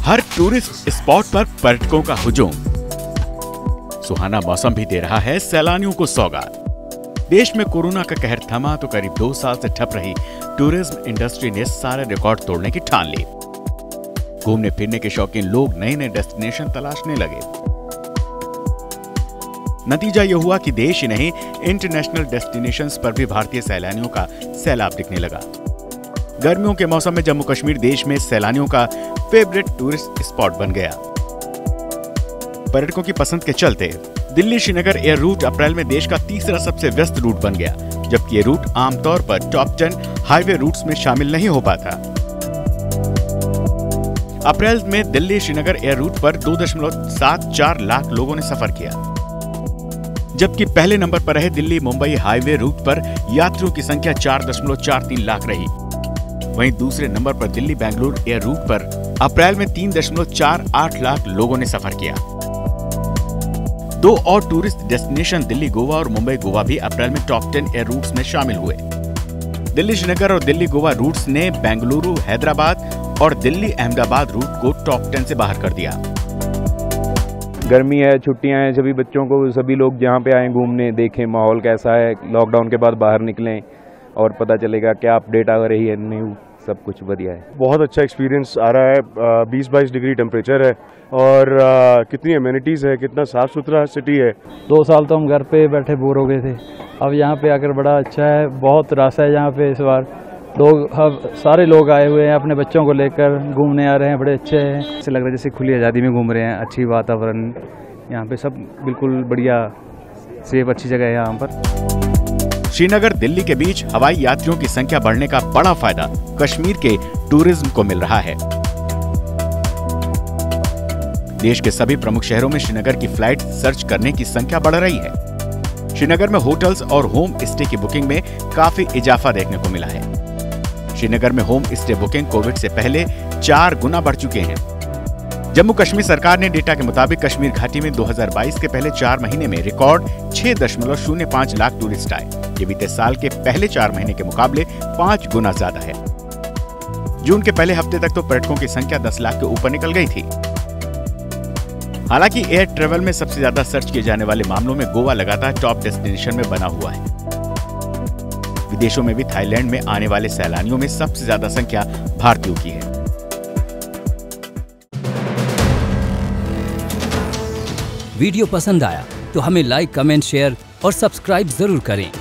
हर tourist spot पर पर्यटकों का हुजूम। सुहाना मौसम भी दे रहा है सैलानियों को सौगात। देश में कोरोना का कहर थमा तो करीब 2 साल से ठप रही टूरिज्म इंडस्ट्री ने सारे रिकॉर्ड तोड़ने की ठान ली। घूमने फिरने के शौकीन लोग नए नए डेस्टिनेशन तलाशने लगे। नतीजा यह हुआ कि देश ही नहीं, इंटरनेशनल डेस्टिनेशंस पर भी भारतीय सैलानियों का सैलाब दिखने लगा। गर्मियों के मौसम में जम्मू कश्मीर देश में सैलानियों का फेवरेट टूरिस्ट स्पॉट बन गया। पर्यटकों की पसंद के चलते दिल्ली श्रीनगर एयर रूट अप्रैल में देश का तीसरा सबसे व्यस्त रूट बन गया, जबकि ये रूट आमतौर पर टॉप 10 हाईवे रूट्स में शामिल नहीं हो पाता। अप्रैल में दिल्ली श्रीनगर एयर रूट पर 2.74 लाख लोगों ने सफर किया, जबकि पहले नंबर पर रहे दिल्ली मुंबई हाईवे रूट पर यात्रियों की संख्या 4.43 लाख रही। वहीं दूसरे नंबर पर दिल्ली बेंगलुरु एयर रूट पर अप्रैल में 3.48 लाख लोगों ने सफर किया। 2 और टूरिस्ट डेस्टिनेशन दिल्ली गोवा और मुंबई गोवा भी अप्रैल में टॉप 10 एयर रूट्स में शामिल हुए। दिल्ली श्रीनगर और दिल्ली गोवा रूट्स ने बेंगलुरु हैदराबाद और दिल्ली अहमदाबाद रूट को टॉप 10 से बाहर कर दिया। गर्मी है, छुट्टियां हैं, सभी बच्चों को, सभी लोग जहाँ पे आए घूमने, देखें माहौल कैसा है, लॉकडाउन के बाद बाहर निकलें और पता चलेगा क्या अपडेट आ रही है, न्यू सब कुछ बढ़िया है। बहुत अच्छा एक्सपीरियंस आ रहा है। 20-22 डिग्री टेम्परेचर है और कितनी अमेनिटीज़ है, कितना साफ़ सुथरा सिटी है। 2 साल तो हम घर पे बैठे बोर हो गए थे, अब यहाँ पे आकर बड़ा अच्छा है। बहुत रस है यहाँ पे इस बार। लोग सारे लोग आए हुए हैं, अपने बच्चों को लेकर घूमने आ रहे हैं, बड़े अच्छे हैं। ऐसे लग रहा है जैसे खुली आज़ादी में घूम रहे हैं। अच्छी वातावरण यहाँ पे, सब बिल्कुल बढ़िया, सेफ, अच्छी जगह है यहाँ पर। श्रीनगर दिल्ली के बीच हवाई यात्रियों की संख्या बढ़ने का बड़ा फायदा कश्मीर के टूरिज्म को मिल रहा है। देश के सभी प्रमुख शहरों में श्रीनगर की फ्लाइट सर्च करने की संख्या बढ़ रही है। श्रीनगर में होटल्स और होम स्टे की बुकिंग में काफी इजाफा देखने को मिला है। श्रीनगर में होम स्टे बुकिंग कोविड से पहले 4 गुना बढ़ चुके हैं। जम्मू कश्मीर सरकार ने डेटा के मुताबिक कश्मीर घाटी में 2022 के पहले 4 महीने में रिकॉर्ड 6.05 लाख टूरिस्ट आए। ये बीते साल के पहले 4 महीने के मुकाबले 5 गुना ज्यादा है। जून के पहले हफ्ते तक तो पर्यटकों की संख्या 10 लाख के ऊपर निकल गई थी। हालांकि एयर ट्रेवल में सबसे ज्यादा सर्च किए जाने वाले मामलों में गोवा लगातार टॉप डेस्टिनेशन में बना हुआ है। विदेशों में भी थाईलैंड में आने वाले सैलानियों में सबसे ज्यादा संख्या भारतीयों की है। वीडियो पसंद आया तो हमें लाइक, कमेंट, शेयर और सब्सक्राइब जरूर करें।